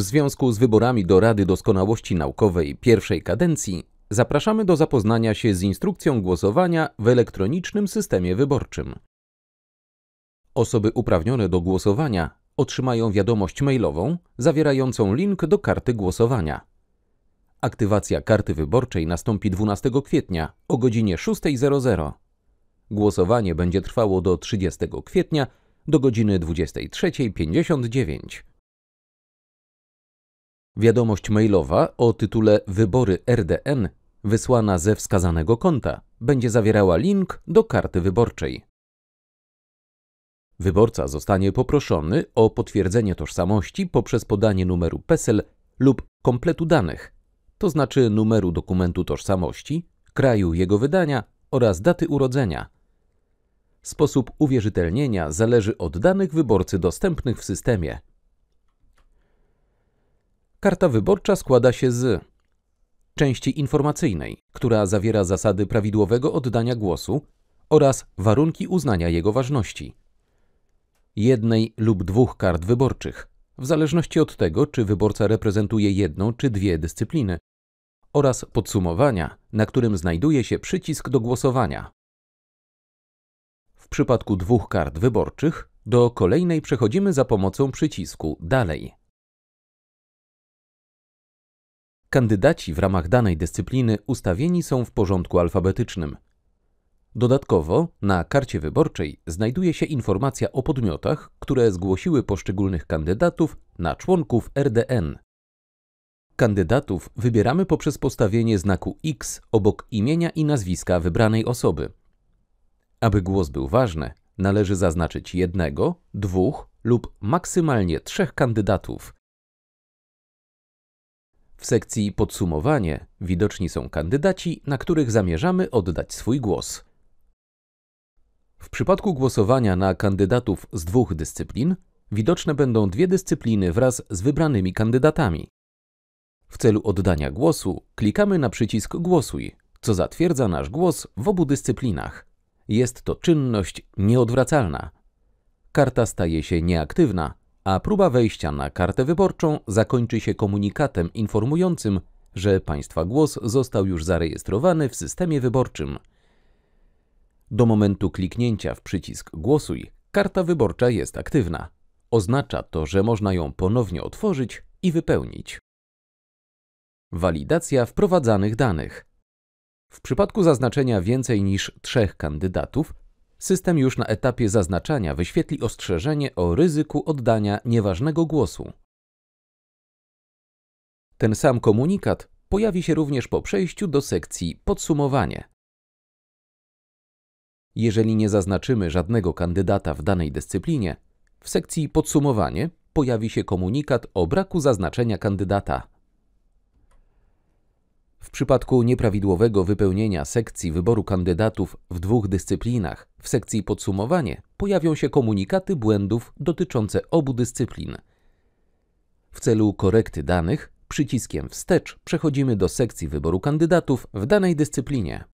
związku z wyborami do Rady Doskonałości Naukowej pierwszej kadencji zapraszamy do zapoznania się z instrukcją głosowania w elektronicznym systemie wyborczym. Osoby uprawnione do głosowania otrzymają wiadomość mailową zawierającą link do karty głosowania. Aktywacja karty wyborczej nastąpi 12 kwietnia o godzinie 6:00. Głosowanie będzie trwało do 30 kwietnia do godziny 23:59. Wiadomość mailowa o tytule Wybory RDN wysłana ze wskazanego konta będzie zawierała link do karty wyborczej. Wyborca zostanie poproszony o potwierdzenie tożsamości poprzez podanie numeru PESEL lub kompletu danych, to znaczy numeru dokumentu tożsamości, kraju jego wydania oraz daty urodzenia. Sposób uwierzytelnienia zależy od danych wyborcy dostępnych w systemie. Karta wyborcza składa się z części informacyjnej, która zawiera zasady prawidłowego oddania głosu oraz warunki uznania jego ważności, jednej lub dwóch kart wyborczych, w zależności od tego, czy wyborca reprezentuje jedną czy dwie dyscypliny, oraz podsumowania, na którym znajduje się przycisk do głosowania. W przypadku dwóch kart wyborczych do kolejnej przechodzimy za pomocą przycisku Dalej. Kandydaci w ramach danej dyscypliny ustawieni są w porządku alfabetycznym. Dodatkowo na karcie wyborczej znajduje się informacja o podmiotach, które zgłosiły poszczególnych kandydatów na członków RDN. Kandydatów wybieramy poprzez postawienie znaku X obok imienia i nazwiska wybranej osoby. Aby głos był ważny, należy zaznaczyć jednego, dwóch lub maksymalnie 3 kandydatów. W sekcji Podsumowanie widoczni są kandydaci, na których zamierzamy oddać swój głos. W przypadku głosowania na kandydatów z 2 dyscyplin widoczne będą 2 dyscypliny wraz z wybranymi kandydatami. W celu oddania głosu klikamy na przycisk Głosuj, co zatwierdza nasz głos w obu dyscyplinach. Jest to czynność nieodwracalna. Karta staje się nieaktywna, a próba wejścia na kartę wyborczą zakończy się komunikatem informującym, że Państwa głos został już zarejestrowany w systemie wyborczym. Do momentu kliknięcia w przycisk Głosuj karta wyborcza jest aktywna. Oznacza to, że można ją ponownie otworzyć i wypełnić. Walidacja wprowadzanych danych. W przypadku zaznaczenia więcej niż 3 kandydatów, system już na etapie zaznaczania wyświetli ostrzeżenie o ryzyku oddania nieważnego głosu. Ten sam komunikat pojawi się również po przejściu do sekcji Podsumowanie. Jeżeli nie zaznaczymy żadnego kandydata w danej dyscyplinie, w sekcji Podsumowanie pojawi się komunikat o braku zaznaczenia kandydata. W przypadku nieprawidłowego wypełnienia sekcji wyboru kandydatów w 2 dyscyplinach w sekcji Podsumowanie pojawią się komunikaty błędów dotyczące obu dyscyplin. W celu korekty danych przyciskiem Wstecz przechodzimy do sekcji wyboru kandydatów w danej dyscyplinie.